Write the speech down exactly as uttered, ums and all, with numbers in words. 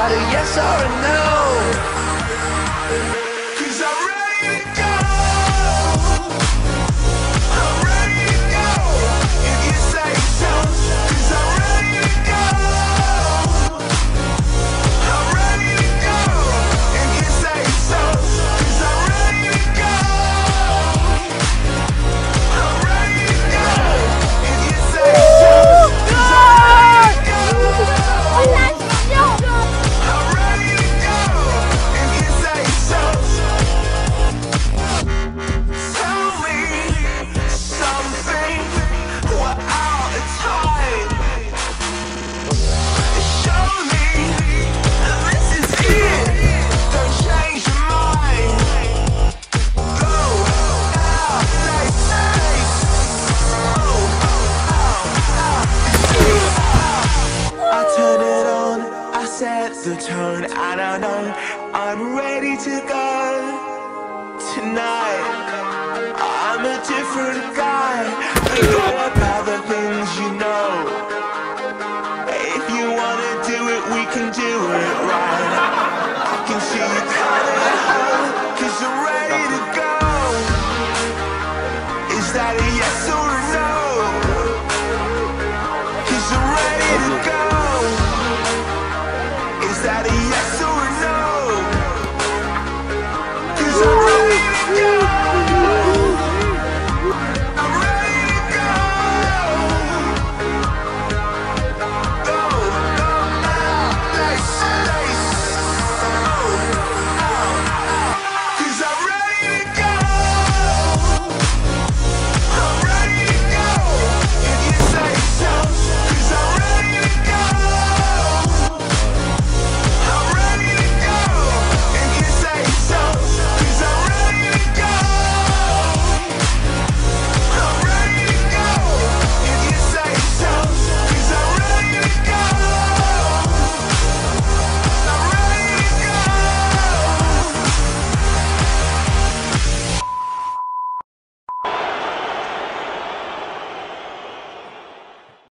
about a yes or a no. Cause I'm ready to go. I'm ready to go. If you say so. Cause I'm ready to go. I'm ready to go. If you say so. Cause I'm ready to go. I'm ready to go. If you say so. Cause I'm ready to go. I'm ready to go. If you say so. Tell me something. What all the time. Show me this is it. Don't change your mind. Go now, say, say. I turn it on, I set the tone, and I know I'm ready to go tonight. I'm a different guy. Forget about the things you know. If you wanna do it, we can do it right. I can see